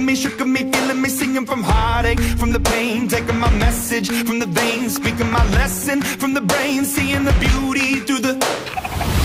me, shook of me, feeling me, singing from heartache, from the pain, taking my message from the veins, speaking my lesson from the brain, seeing the beauty through the